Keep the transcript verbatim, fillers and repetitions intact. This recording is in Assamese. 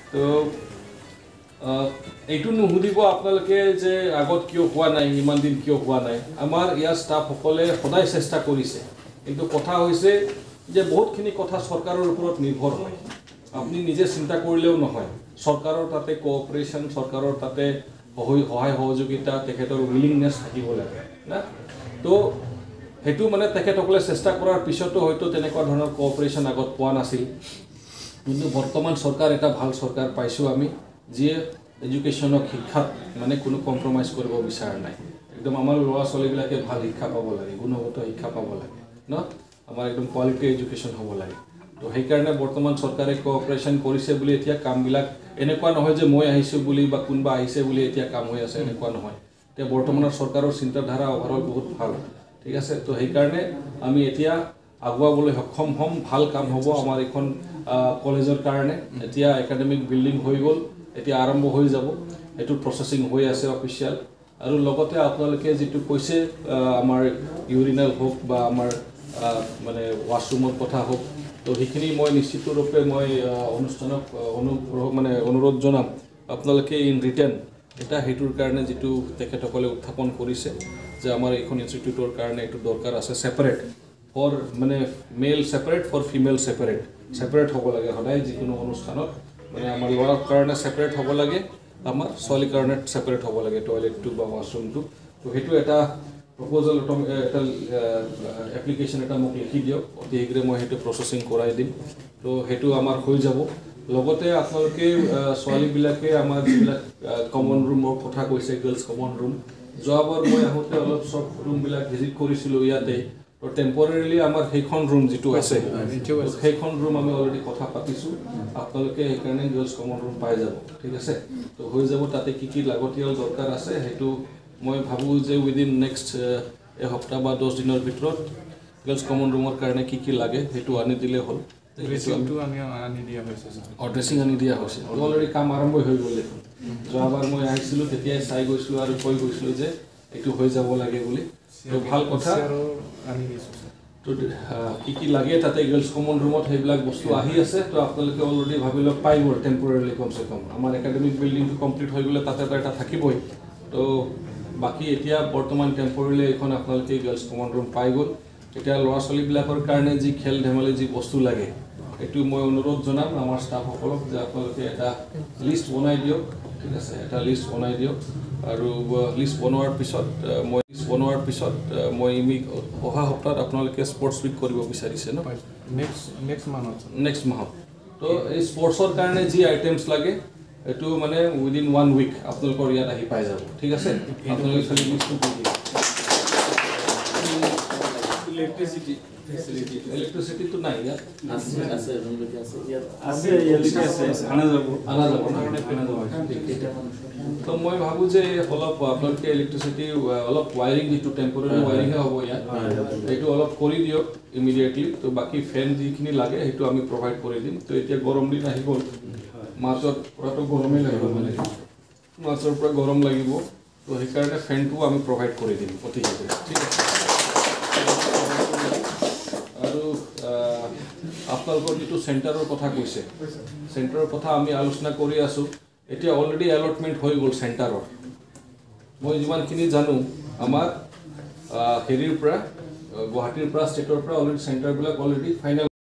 তো এইটো নুসুধিব আপোনালোকে যে আগত কিয় হোৱা নাই ইমান দিন কিয় হোৱা নাই আমাৰ ইয়াৰ ষ্টাফসকলে সদায় চেষ্টা কৰিছে কিন্তু কথা হৈছে যে বহুতখিনি কথা চৰকাৰৰ ওপৰত নিৰ্ভৰ হয় আপুনি নিজে চিন্তা কৰিলেও নহয় চৰকাৰৰ তাতে কোঅপাৰেশ্যন চৰকাৰৰ তাতে সহায় সহযোগিতা তেখেতৰ উইলিংনেছ থাকিব লাগে না তো হেতু মানে তেখেতসকলে চেষ্টা কৰাৰ পিছতো হয়তো তেনেকুৱা ধৰণৰ কোঅপাৰেশ্যন আগত পোৱা নাছিল কিন্তু বৰ্তমান চৰকাৰ এটা ভাল চৰকাৰ পাইছো আমি যিয়ে এডুকেশ্যনক শিক্ষাত মানে কোনো কম্প্ৰমাইজ কৰিব বিচৰা নাই একদম আমাৰ ল'ৰা ছোৱালীবিলাকে ভাল শিক্ষা পাব লাগে গুণগত শিক্ষা পাব লাগে ন আমাৰ একদম কোৱালিটি এডুকেশ্যন হ'ব লাগে তো সেইকাৰণে বৰ্তমান চৰকাৰে কোঅপাৰেশ্যন কৰিছে বুলি এতিয়া কামবিলাক এনেকুৱা নহয় যে মই আহিছোঁ বুলি বা কোনোবা আহিছে বুলি এতিয়া কাম হৈ আছে এনেকুৱা নহয় এতিয়া বৰ্তমানৰ চৰকাৰৰ চিন্তাধাৰা অভাৰঅল বহুত ভাল ঠিক আছে তো সেইকাৰণে আমি এতিয়া আগুৱাবলৈ সক্ষম হ'ম ভাল কাম হ'ব আমাৰ এখন কলেজৰ কাৰণে এতিয়া একাডেমিক বিল্ডিং হৈ গ'ল এতিয়া আৰম্ভ হৈ যাব এটো প্ৰসেসিং হৈ আছে অফিচিয়াল আৰু লগতে আপোনালোকে যেটো কৈছে আমাৰ ইউৰিনেল হোক বা আমাৰ মানে ওয়াশৰুমৰ কথা হোক তো সেইখিনি মই নিশ্চিত ৰূপে মই অনুষ্ঠানক অনুগ্ৰহ মানে অনুৰোধ জনাম আপোনালোকে ইন ৰিটাৰ্ন এটা হেতুৰ কাৰণে যেটো তেখেতসকলে উত্থাপন কৰিছে যে আমাৰ এখন ইনষ্টিটিউটৰ কাৰণে এটো দৰকাৰ আছে সেপাৰেট ফৰ মানে male separate for female separate separate হ'ব লাগে সদায় যিকোনো অনুষ্ঠানত মানে আমাৰ ল'ৰাৰ কাৰণে সেপাৰেট হ'ব লাগে আমাৰ ছোৱালীৰ কাৰণে সেপাৰেট হ'ব লাগে টয়লেটটো বা ওয়াশৰুমটো তো হেতু এটা প্ৰপ'জাল এটা এপ্লিকেশ্যন এটা মোক লিখি দিয়ক অতি শীঘ্ৰে মই হেতু প্ৰসেসিং কৰাই দিম তো হেতু আমাৰ হৈ যাব লগতে আপোনালোকে ছোৱালীবিলাকে আমাৰ যিবিলাক কমন ৰুমৰ কথা কৈছে গাৰ্লছ কমন ৰুম যোৱাবাৰ মই আহোঁতে অলপ সব ৰুমবিলাক ভিজিট কৰিছিলোঁ ইয়াতে তো টেম্পৰেৰিলি আমাৰ সেইখন ৰুম যেটো আছে সেইখন ৰুম আমি অলৰেডি কথা পাতিছোঁ আপোনালোকে সেইকাৰণে গাৰ্লছ কমন ৰুম পাই যাব ঠিক আছে তো হৈ যাব তাতে কি কি লাগতিয়াল দৰকাৰ আছে হেতু মই ভাবো যে উইদিন নেক্সট এসপ্তাহ বা দহ দিনৰ ভিতৰত গাৰ্লছ কমন ৰুমৰ কাৰণে কি কি লাগে হেতু আনি দিলে হ'ল ড্ৰেছিংটো আমি আনি দিয়া হৈছে আৰু ড্ৰেছিং আনি দিয়া হৈছে অলৰেডি কাম আৰম্ভ হৈ গ'ল দেখোন যোৱাবাৰ মই আহিছিলোঁ তেতিয়াই চাই গৈছিলোঁ আৰু কৈ গৈছিলোঁ যে এইটো হৈ যাব লাগে বুলি তো ভাল কথা আনি দিছোঁ তো কি কি লাগে তাতে গাৰ্লছ কমন ৰুমত সেইবিলাক বস্তু আহি আছে তো আপোনালোকে অলৰেডি ভাবি লওক পাই গ'ল টেম্পৰেৰিলি কমচে কম আমাৰ একাডেমিক বিল্ডিংটো কমপ্লিট হৈ গ'লে তাতে এটা থাকিবই তো বাকি এতিয়া বৰ্তমান টেম্পৰেৰিলি এখন আপোনালোকে গাৰ্লছ কমন ৰুম পাই গ'ল এতিয়া ল'ৰা ছোৱালীবিলাকৰ কাৰণে যি খেল ধেমালি যি বস্তু লাগে এইটো মই অনুৰোধ জনাম আমাৰ ষ্টাফসকলক যে আপোনালোকে এটা লিষ্ট বনাই দিয়ক ঠিক আছে এটা লিষ্ট বনাই দিয়ক আৰু লিষ্ট বনোৱাৰ পিছত মই লিষ্ট বনোৱাৰ পিছত মই ইমি অহা সপ্তাহত আপোনালোকে স্পৰ্টছ উইক কৰিব বিচাৰিছে ন নেক্সট নেক্সট মাহত নেক্সট মাহত তো এই স্পৰ্টছৰ কাৰণে যি আইটেমছ লাগে এইটো মানে উইদিন ওৱান উইক আপোনালোকৰ ইয়াত আহি পাই যাব ঠিক আছে আপোনালোকে খালি লিষ্টটো দি দিয়ক ইলেক্ট্ৰিচিটি ফেসিলিটি ইলেক্ট্ৰিচিটি তো নাই ইয়াত আছে আছে রুমতে আছে ইয়াত আছে ইয়াতে আছে আনা যাব আনা যাব না আনা যাব তো মই ভাবো যে অলপ আপোনালোকে ইলেক্ট্ৰিচিটি অলপ ওয়াৰিং যেটো টেম্পৰেৰি ওয়াৰিং হ'ব ইয়াত এইটো অলপ কৰি দিয়ক ইমিডিয়েটলি তো বাকি ফেন যিখিনি লাগে সেইটো আমি প্ৰভাইড কৰি দিম তো এতিয়া গৰম দিন আহি গ'ল মাৰ্চৰ পৰাটো গৰমেই লাগিব মানে মাৰ্চৰ পৰা গৰম লাগিব তো সেইকাৰণে ফেনটো আমি প্ৰভাইড কৰি দিম অতি শীঘ্ৰে ঠিক আছে আৰু আপোনালোকৰ যেটো চেণ্টাৰৰ কথা কৈছে চেণ্টাৰৰ কথা আমি আলোচনা কৰি আছোঁ এতিয়া অলৰেডি এলটমেণ্ট হৈ গ'ল চেণ্টাৰৰ মই যিমানখিনি জানো আমাৰ হেৰিৰ পৰা গুৱাহাটীৰ পৰা ষ্টেটৰ পৰা অলৰেডি চেণ্টাৰবিলাক অলৰেডি ফাইনেল